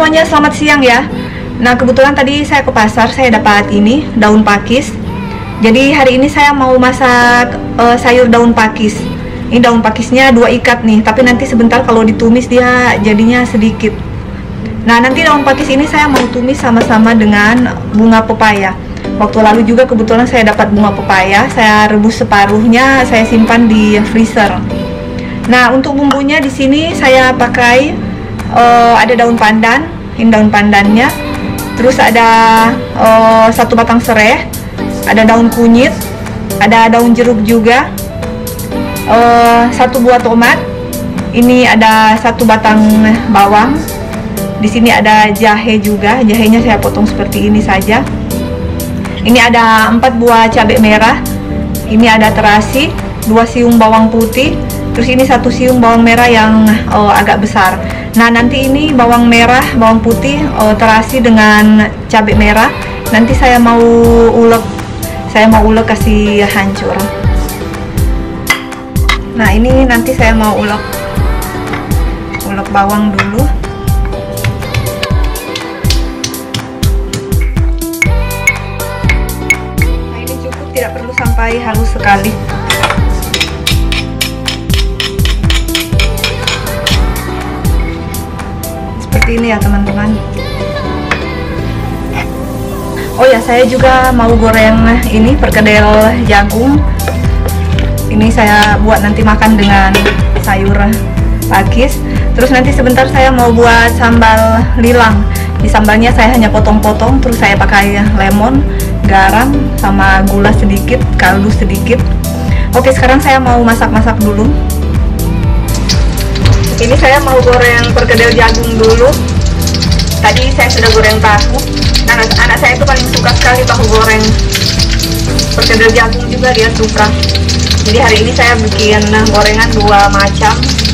semuanya, selamat siang ya. Nah, kebetulan tadi saya ke pasar, saya dapat ini daun pakis. Jadi hari ini saya mau masak sayur daun pakis. Ini daun pakisnya 2 ikat nih, tapi nanti sebentar kalau ditumis dia jadinya sedikit. Nah, nanti daun pakis ini saya mau tumis sama-sama dengan bunga pepaya. Waktu lalu juga kebetulan saya dapat bunga pepaya, saya rebus separuhnya, saya simpan di freezer. Nah, untuk bumbunya di sini saya pakai ada daun pandan, ini daun pandannya. Terus ada 1 batang serai, ada daun kunyit, ada daun jeruk juga, 1 buah tomat. Ini ada 1 batang bawang. Di sini ada jahe juga, jahenya saya potong seperti ini saja. Ini ada 4 buah cabai merah. Ini ada terasi, 2 siung bawang putih. Terus ini 1 siung bawang merah yang agak besar. Nah, nanti ini bawang merah, bawang putih, terasi dengan cabai merah. Nanti saya mau ulek kasih hancur. Nah, ini nanti saya mau ulek bawang dulu. Nah, ini cukup, tidak perlu sampai halus sekali. Seperti ini ya teman-teman. Oh ya, saya juga mau goreng ini perkedel jagung. Ini saya buat nanti makan dengan sayur pakis. Terus nanti sebentar saya mau buat sambal lilang. Di sambalnya saya hanya potong-potong, terus saya pakai lemon, garam, sama gula sedikit, kaldu sedikit. Oke, sekarang saya mau masak-masak dulu. Ini saya mau goreng perkedel jagung dulu. Tadi saya sudah goreng tahu. Nah, anak saya itu paling suka sekali tahu goreng. Perkedel jagung juga dia suka. Jadi hari ini saya bikin gorengan 2 macam.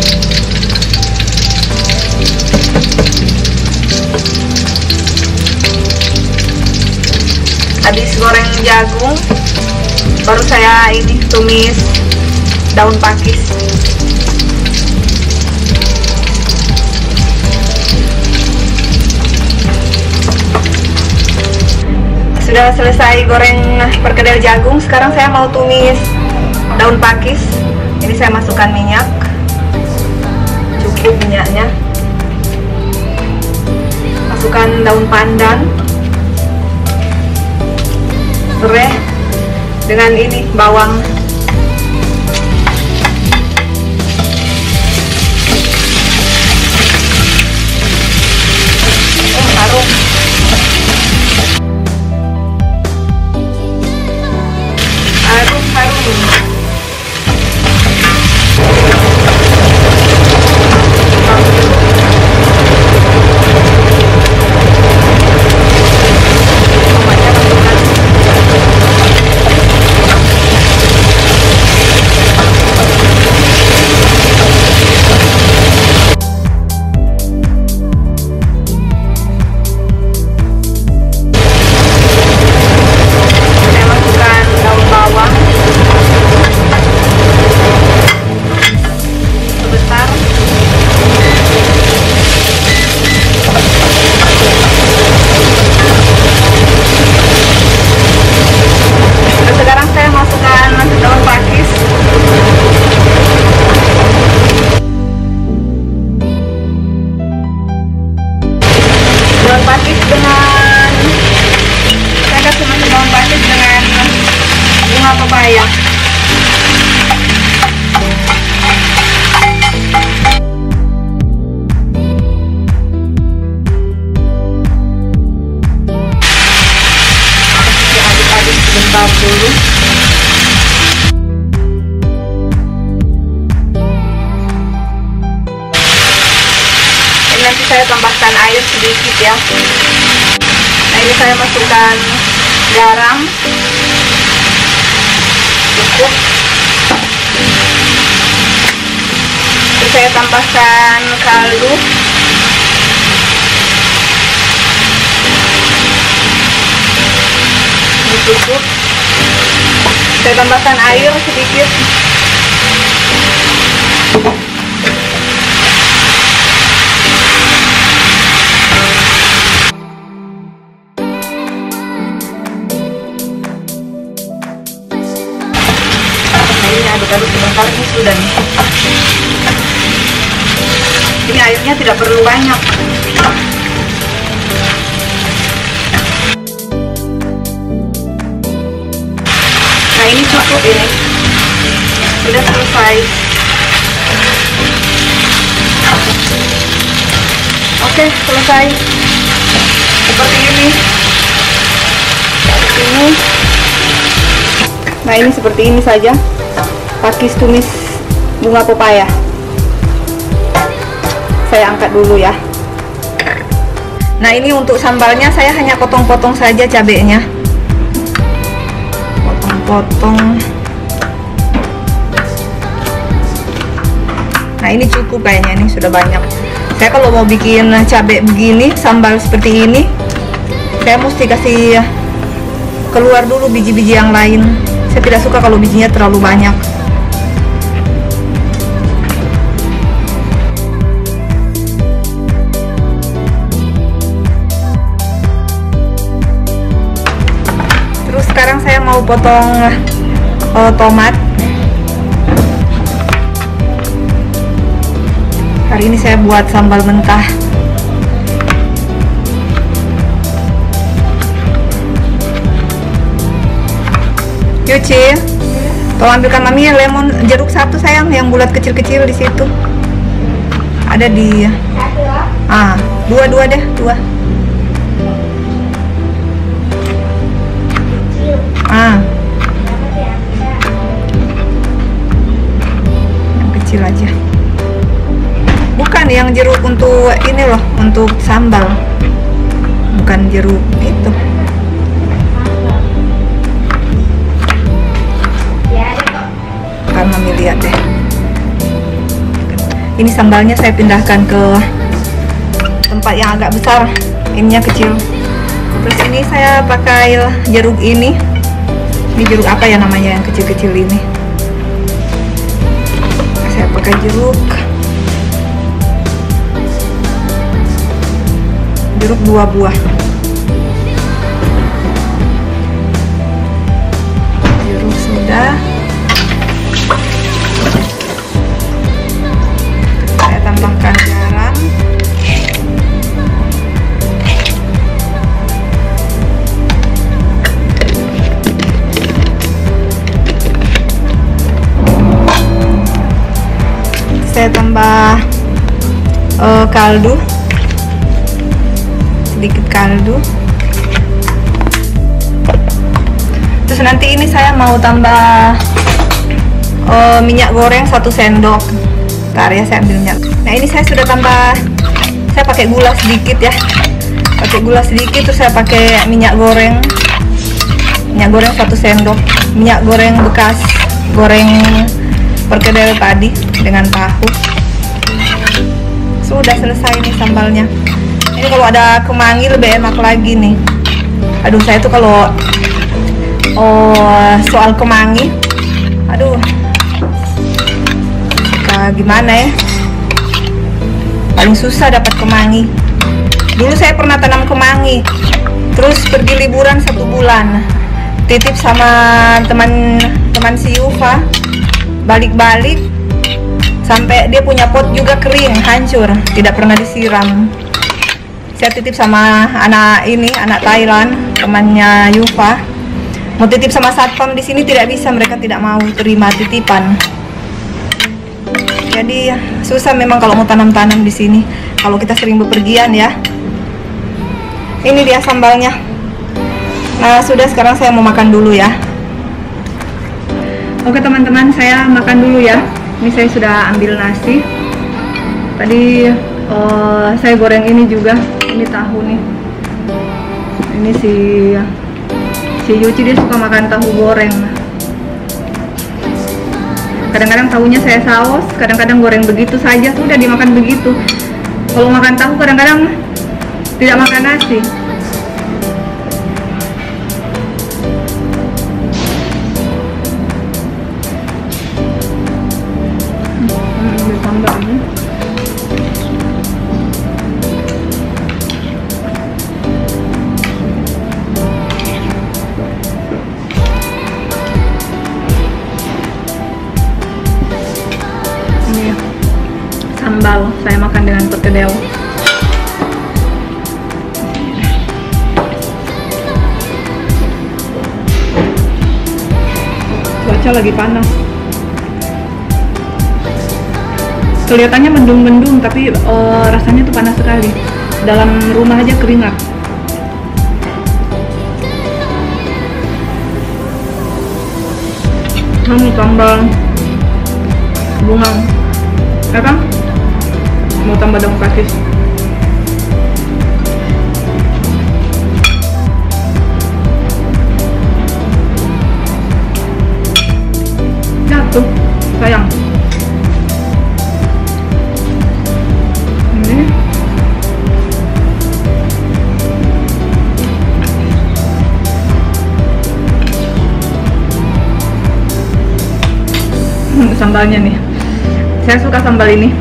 Habis goreng jagung, baru saya ini tumis daun pakis. Sudah selesai goreng perkedel jagung, sekarang saya mau tumis daun pakis. Ini saya masukkan minyak, cukup minyaknya. Masukkan daun pandan, serai, dengan ini bawang. Harum. Pepaya. Aduk-aduk sebentar dulu. Ini nanti saya tambahkan air sedikit ya. Nah, ini saya masukkan garam. Cukup. Terus saya tambahkan kaldu. Ini cukup. Saya tambahkan air sedikit. Diaduk sebentar, ini sudah nih. Ini airnya tidak perlu banyak. Nah ini cukup ini. Sudah selesai. Oke, selesai. Seperti ini. Seperti ini. Nah ini seperti ini saja. Pakis tumis bunga pepaya. Saya angkat dulu ya. Nah ini untuk sambalnya saya hanya potong-potong saja cabenya. Potong-potong. Nah ini cukup kayaknya, ini sudah banyak. Saya kalau mau bikin cabai begini, sambal seperti ini, saya mesti kasih keluar dulu biji-biji yang lain. Saya tidak suka kalau bijinya terlalu banyak. Terus sekarang saya mau potong tomat. Hari ini saya buat sambal mentah. Yuci, tolong ambilkan mami lemon jeruk satu sayang, yang bulat kecil-kecil di situ. Ada di. Dua deh, dua. Yang kecil aja. Bukan yang jeruk untuk ini loh, untuk sambal. Bukan jeruk itu. Kan mami lihat deh. Ini sambalnya saya pindahkan ke tempat yang agak besar. Ininya kecil. Terus ini saya pakai jeruk ini. Ini jeruk apa ya namanya yang kecil-kecil ini? Saya pakai jeruk 2 buah. Jeruk sudah. Saya tambahkan garam. Saya tambah kaldu. Sedikit kaldu. Terus nanti ini saya mau tambah minyak goreng 1 sendok. Bentar ya, saya ambil minyak. Nah ini saya sudah tambah, saya pakai gula sedikit ya, pakai gula sedikit. Terus saya pakai minyak goreng 1 sendok, minyak goreng bekas, goreng perkedel tadi dengan tahu. Sudah selesai nih sambalnya. Ini kalau ada kemangi lebih enak lagi nih. Aduh, saya tuh kalau soal kemangi, aduh, gimana ya, paling susah dapat kemangi. Dulu saya pernah tanam kemangi, terus pergi liburan 1 bulan, titip sama teman si Yufa, balik-balik sampai dia punya pot juga kering, hancur, tidak pernah disiram. Saya titip sama anak Thailand, temannya Yufa. Mau titip sama satpam di sini tidak bisa, mereka tidak mau terima titipan. Jadi susah memang kalau mau tanam-tanam di sini. Kalau kita sering bepergian ya. Ini dia sambalnya. Nah sudah, sekarang saya mau makan dulu ya. Oke teman-teman, saya makan dulu ya. Ini saya sudah ambil nasi. Tadi saya goreng ini juga. Ini tahu nih. Ini si Yuci, dia suka makan tahu goreng. Kadang-kadang tahunya saya saus, kadang-kadang goreng begitu saja, sudah dimakan begitu. Kalau makan tahu kadang-kadang tidak makan nasi. Tambah ini. makan dengan perkedel. Cuaca lagi panas. Kelihatannya mendung-mendung, tapi rasanya tuh panas sekali. Dalam rumah aja keringat. Kamu tambah bunga, ya kan? Mau tambah daun pakis. Jatuh, sayang. Ini sambalnya nih, saya suka sambal ini.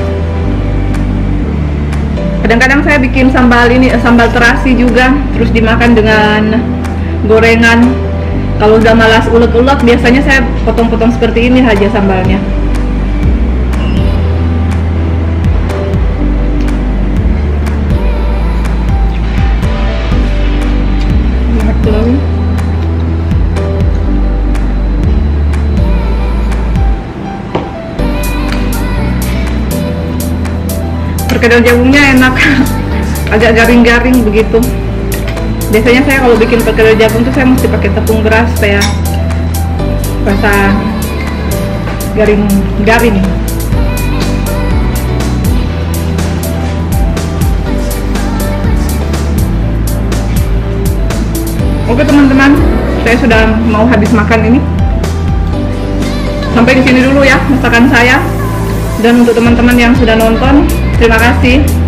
Kadang-kadang saya bikin sambal ini, sambal terasi juga, terus dimakan dengan gorengan. Kalau udah malas ulek-ulek, biasanya saya potong-potong seperti ini aja sambalnya. Perkedel jagungnya enak, agak garing-garing begitu. Biasanya saya kalau bikin perkedel jagung tuh saya mesti pakai tepung beras supaya rasa garing-garing. Oke teman-teman, saya sudah mau habis makan ini. Sampai di sini dulu ya masakan saya. Dan untuk teman-teman yang sudah nonton, terima kasih.